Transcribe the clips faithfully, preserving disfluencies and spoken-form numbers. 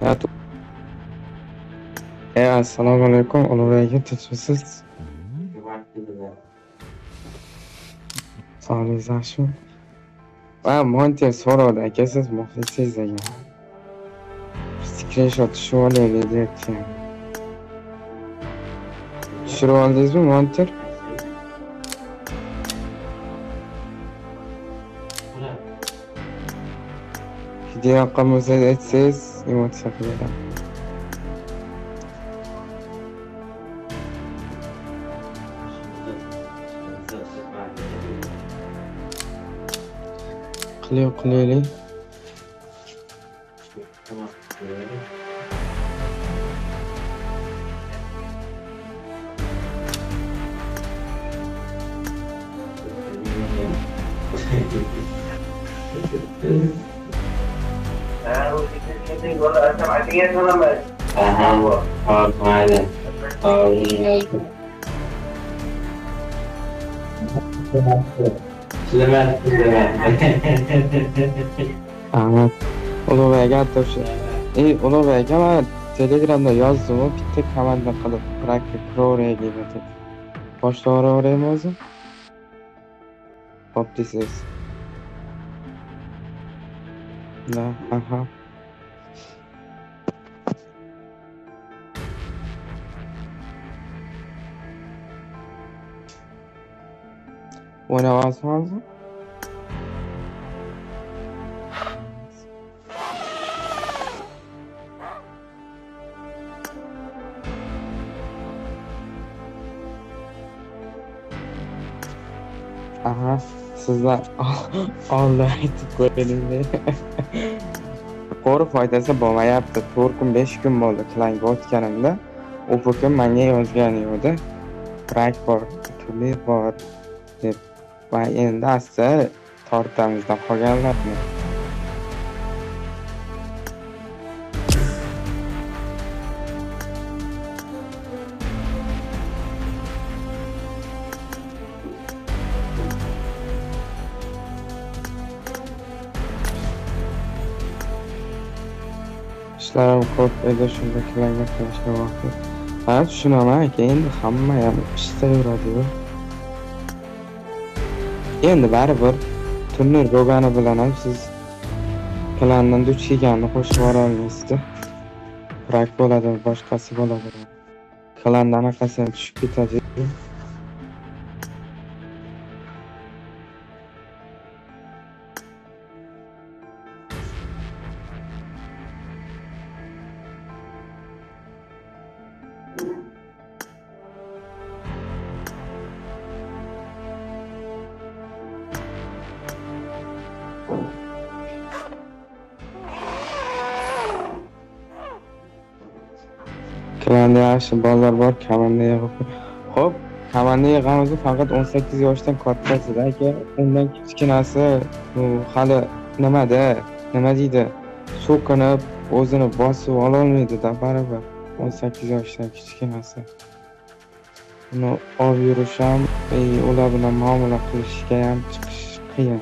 Ya, e, assalomu alaykum, Ulug'bek aka, tinchmisiz? Sog'ligingiz yaxshimi? Ha, Monte so'rovdi aka, siz muxlisingiz degan. Skrinshot tushirib olaylik deyapti. Tushirib oldingizmi, Monter? Video yoqqan bo'lsa aytsangiz, emotsiya qilaman. Qiliyo qilaylik. Ahmet, Ulug'bek aka o'sha. Ey, Ulug'bek aka, men Telegramda yozdim, bitta komanda qilib, praktik pro'rega deb. Boshlayveraymi o'zim? Xo'p desiz. Da, aha. Oynayapsizmi? Aha, sizlar oldi aytib qo'ydingiz. Qo'ri foydasi bo'lmayapti. to'rt kun besh kun bo'ldi klanga o'tganimda. U kun menga yozgan edi. Prak bor, turli bor deb. Va endi asta tortamizdan qolganlarni. İşlerim ko'p edi, shunda klanga qilishga vaqt. Ha, tushunaman aka, endi hamma ham ishda yuradi-ku. Endi baribir turnir bo'lgani bilan ham siz klandan duch kelganni qo'shib yubora olmaysiz-da. Prak bo'ladi, boshqasi bo'ladi. Klandan anaqasi ham tushib ketadi. Klanda yaxshi bolalar bor, komanda yig'ib. Xo'p, komanda yig'amiz faqat o'n sakkiz yoshdan kattasida aka. Undan kichkinasi u hali nimada, nima deydi? So'kinib, o'zini bosib ola olmaydi-da baribir. o'n sakkiz yoshdan kichkinasi. Uni olib yurish ham, ular bilan muomala qilishga ham chiqish qiyin.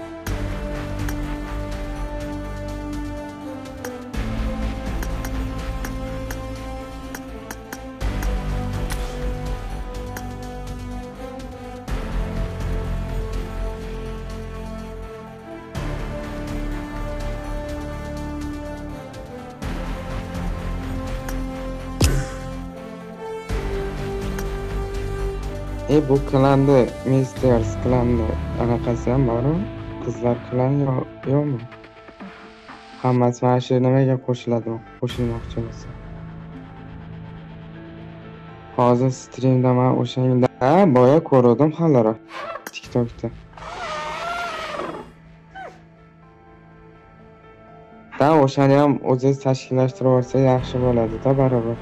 E bu klanda Misters klanda anaqasi ham bormi? Qizlar klani yo'qmi? Hammasi mana shu nimaga qo'shiladi, qo'shilmoqchi bo'lsa. Hozir streamda men o'shangda boya ko'rdim haliroq TikTokda. Da o'shani ham o'zingiz tashkillashtirib olsa yaxshi bo'ladi-da baribir.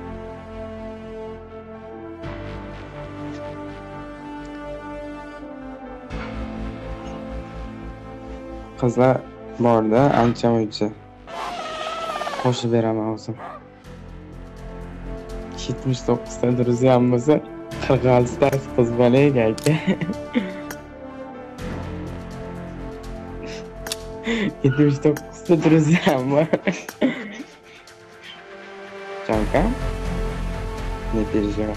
Qizlar borda ancha-muncha qo'shib beraman o'zim. yetmish to'qqizta druzyam bo'lsa, qirq oltitasi qiz bola aka. yetmish to'qqizta druzyam bor. Canka? Не переживай.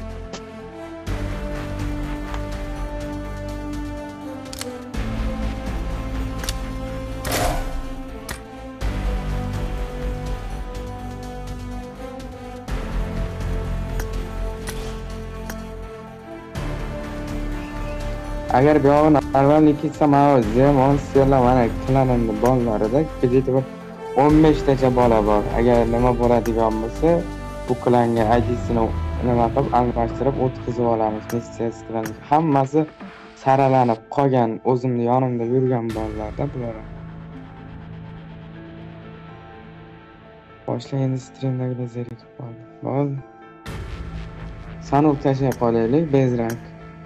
Agar bu yog'ini avvallik ketsam, o'zi ham onsiylar mana klanimni bolalarida kechida bir o'n beshtacha bola bor. Agar nima bo'ladigan bo'lsa, bu klanga I D'sini nima qilib almashtirib o'tkazib olamiz. Missiyasi bilan hammasi saralanib qolgan, o'zimni yonimda yurgan bolalarda bular. Boshla endi streamdagilar zerikib qoldi. Bo'ldi. Sanuk tashlab qolaylik, bezrank.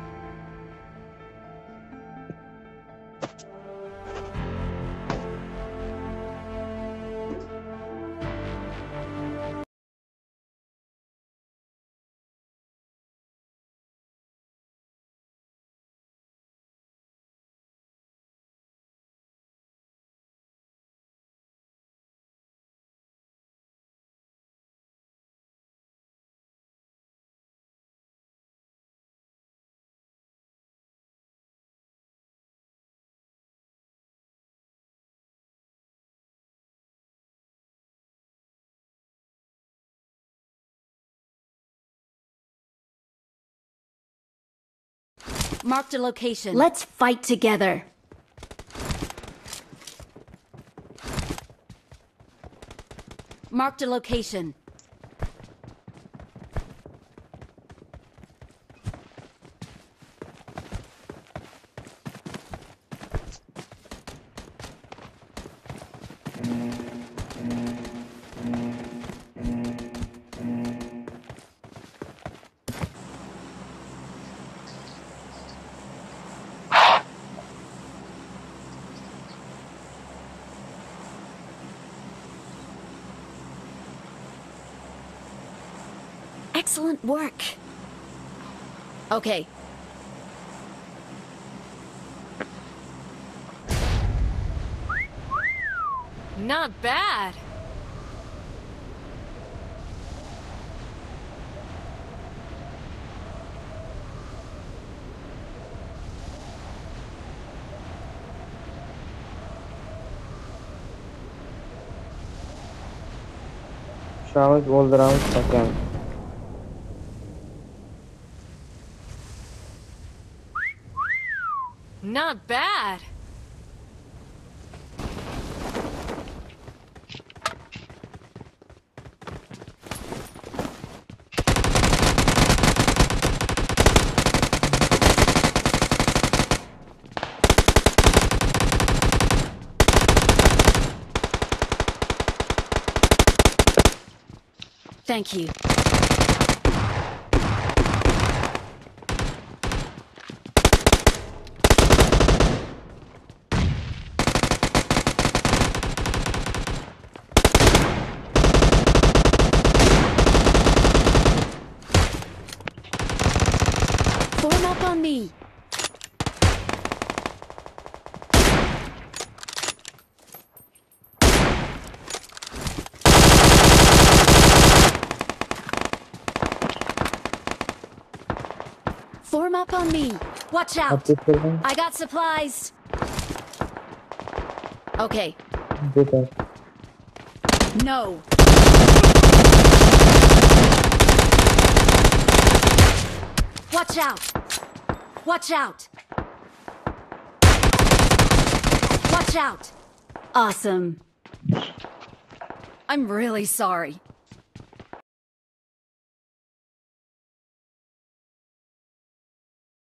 Marked a location. Let's fight together. Marked a location. Excellent work. Okay. Not bad. Shamiz o'ldiramiz qachon? Not bad. Thank you. Form up on me. Form up on me. Watch out. I got supplies. Okay. No. Watch out. Watch out. Watch out. Awesome. I'm really sorry.